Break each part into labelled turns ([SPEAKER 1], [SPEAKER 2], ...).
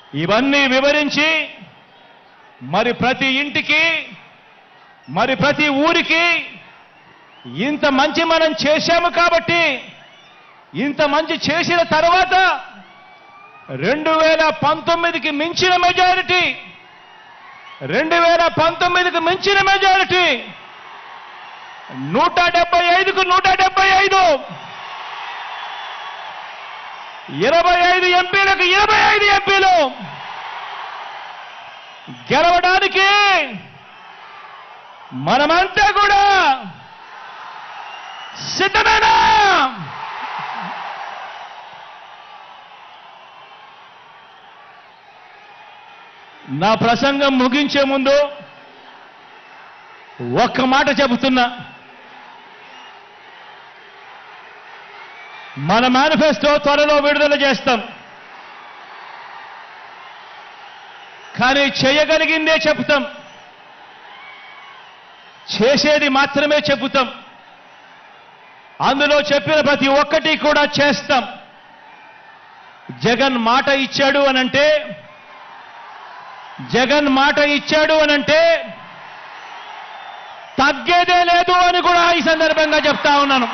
[SPEAKER 1] ఇవన్నీ వివరించి మరి ప్రతి ఇంటికి మరి ప్రతి ఊరికి ఇంత మంచి మనం చేశాము కాబట్టి ఇంత మంచి చేసిన తర్వాత 2019కి మించిన మెజారిటీ 2019కి మించిన మెజారిటీ 175కు 175 25 ఎంపీలకు 25 ఎంపీలు గెలవడానికి మనమంతా కూడా సిద్ధమేనా? నా ప్రసంగం ముగించే ముందు ఒక్క మాట చెబుతున్నా. మన మేనిఫెస్టో త్వరలో విడుదల చేస్తాం. కానీ చేయగలిగిందే చెబుతాం, చేసేది మాత్రమే చెబుతాం. అందులో చెప్పిన ప్రతి ఒక్కటి కూడా చేస్తాం. జగన్ మాట ఇచ్చాడు అనంటే తగ్గేదే లేదు అని కూడా ఈ సందర్భంగా చెప్తా ఉన్నాను.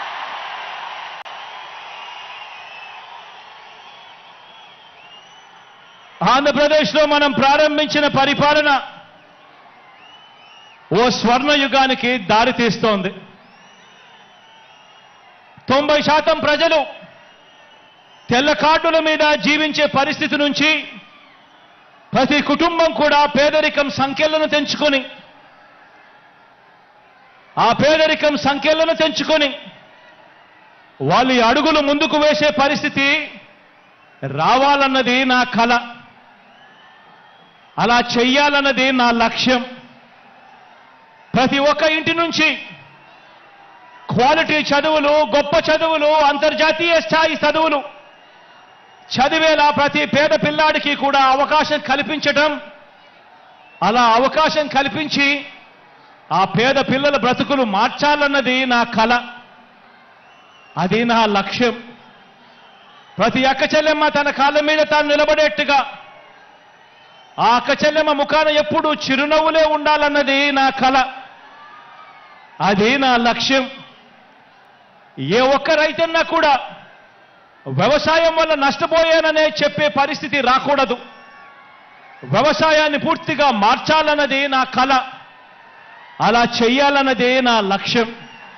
[SPEAKER 1] ఆంధ్రప్రదేశ్లో మనం ప్రారంభించిన పరిపాలన ఓ స్వర్ణయుగానికి దారి తీస్తోంది. 90% ప్రజలు తెల్ల కార్డుల మీద జీవించే పరిస్థితి నుంచి ప్రతి కుటుంబం కూడా పేదరికం సంఖ్యలను తెంచుకొని వాళ్ళ అడుగులు ముందుకు వేసే పరిస్థితి రావాలన్నది నా కల. అలా చెయ్యాలన్నది నా లక్ష్యం. ప్రతి ఒక్క ఇంటి నుంచి క్వాలిటీ చదువులు, గొప్ప చదువులు, అంతర్జాతీయ స్థాయి చదువులు చదివేలా ప్రతి పేద పిల్లాడికి కూడా అవకాశం కల్పించడం, అలా అవకాశం కల్పించి ఆ పేద పిల్లల బ్రతుకులు మార్చాలన్నది నా కల. అది నా లక్ష్యం. ప్రతి అక్క చెల్లెమ్మ తన కాళ్ళ మీద తాను నిలబడేట్టుగా, ఆ అక్క చెల్లెమ్మ ముఖాన ఎప్పుడూ చిరునవ్వులే ఉండాలన్నది నా కల. అది నా లక్ష్యం. ఏ ఒక్క రైతన్నా కూడా వ్యవసాయం వల్ల నష్టపోయాననే చెప్పే పరిస్థితి రాకూడదు. వ్యవసాయాన్ని పూర్తిగా మార్చాలన్నది నా కల. అలా చెయ్యాలన్నదే నా లక్ష్యం.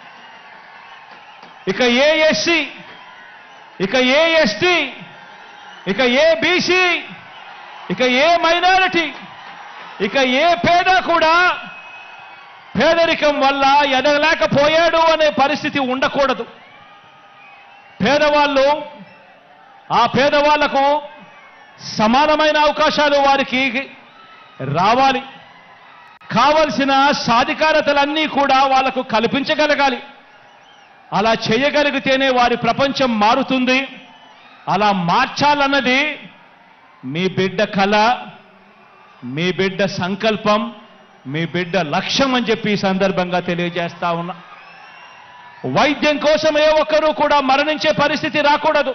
[SPEAKER 1] ఇక ఏ ఎస్సీ, ఇక ఏ ఎస్టీ, ఇక ఏ బీసీ, ఇక ఏ మైనారిటీ, ఇక ఏ పేద కూడా పేదరికం వల్ల ఎదగలేకపోయాడు అనే పరిస్థితి ఉండకూడదు. పేదవాళ్ళు, ఆ పేదవాళ్లకు సమానమైన అవకాశాలు వారికి రావాలి. కావలసిన సాధికారతలన్నీ కూడా వాళ్లకు కల్పించగలగాలి. అలా చేయగలిగితేనే వారి ప్రపంచం మారుతుంది. అలా మార్చాలన్నది మీ బిడ్డ కల, మీ బిడ్డ సంకల్పం, మీ బిడ్డ లక్ష్యం అని చెప్పి ఈ సందర్భంగా తెలియజేస్తా ఉన్నా. వైద్యం కోసం ఏ ఒక్కరూ కూడా మరణించే పరిస్థితి రాకూడదు.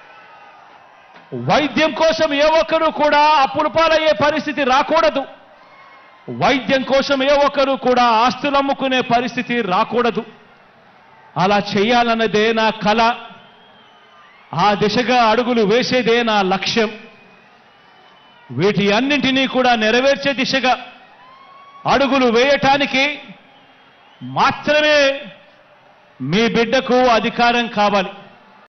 [SPEAKER 1] వైద్యం కోసం ఏ ఒక్కరూ కూడా అప్పుల పాలయ్యే పరిస్థితి రాకూడదు. వైద్యం కోసం ఏ ఒక్కరూ కూడా ఆస్తులు అమ్ముకునే పరిస్థితి రాకూడదు. అలా చేయాలన్నదే నా కల. ఆ దిశగా అడుగులు వేసేదే నా లక్ష్యం. వీటి అన్నింటినీ కూడా నెరవేర్చే దిశగా అడుగులు వేయటానికి మాత్రమే మీ బిడ్డకు అధికారం కావాలి.